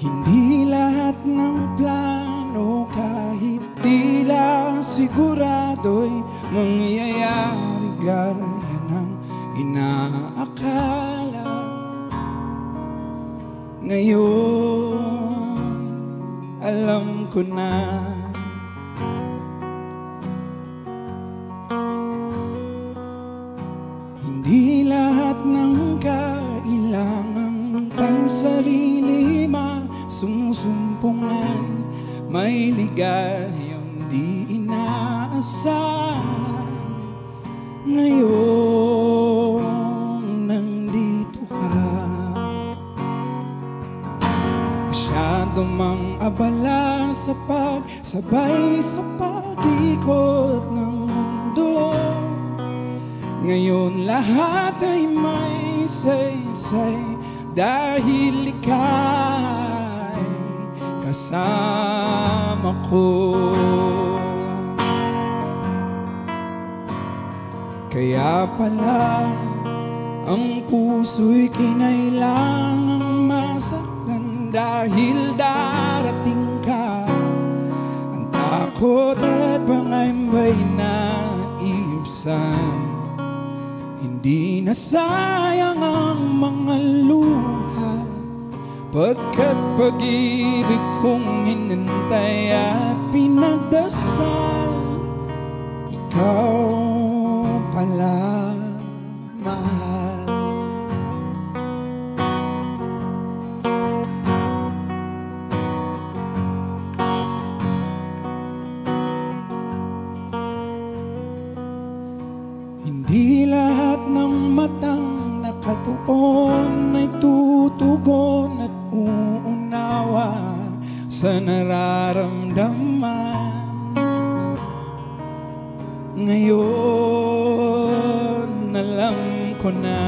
Hindi lahat ng plano kahit tila sigurado'y mangyayari gaya ng inaakala. Ngayon, alam ko na hindi lahat ng kailangang pansarili masusumpungan. May ligayang di inaasahan. Ngayon, nandito ka. Masyado mang abala sa pagsabay sa pag-ikot ng mundo. Ngayon lahat ay may saysay dahil ika'y kasama ko. Kaya pala ang puso'y kinailangang masaktan dahil darating ka. Ang takot at pangambay na ibsan. Hindi na sayang ang mga luha, pagkat pag-ibig kong hinintay at pinagdasal, ikaw pala, mahal. Hindi lahat ng matang nakatuon ay tutugon at uunawa sa nararamdaman. Ngayon, alam ko na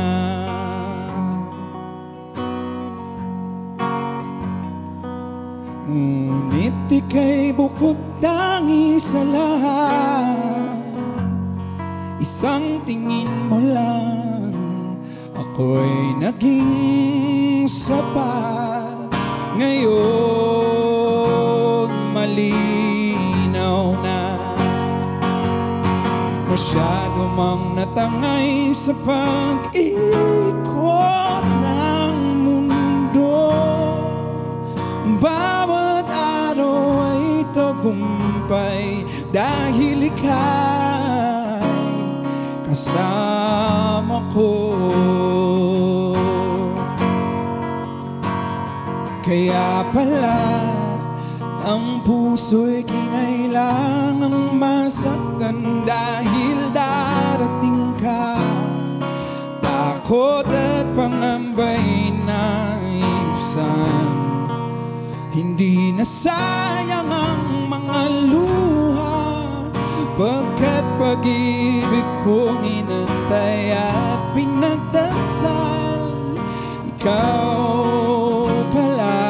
ngunit ika'y bukod tangi sa lahat. Isang tingin mo lang, ako'y naging sapat. Ngayon, malinaw na. Masyado mang natangay sa pag-ikot ng mundo. Bawat araw ay tagumpay dahil ika'y kasama ko. Kaya pala ang puso'y kinailangang masaktan dahil darating ka. Takot at pangambay na ibsan. Hindi na sayang ang mga luha, pagkat pag-ibig kong inantay at pinagdasal, ikaw pala,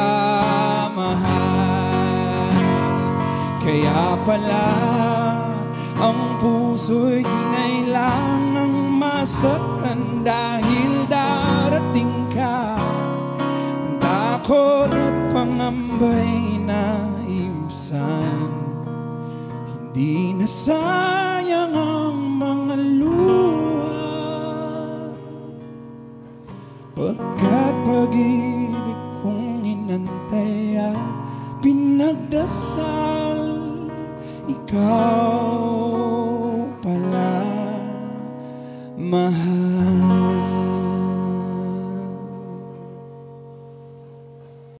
mahal. Kaya pala ang puso'y kinailangang masaktan dahil darating ka. Ang takot at pangambay na ibsan. Di na sayang ang mga luha, pagkat pag-ibig kong inantay at pinagdasal, ikaw pala, mahal.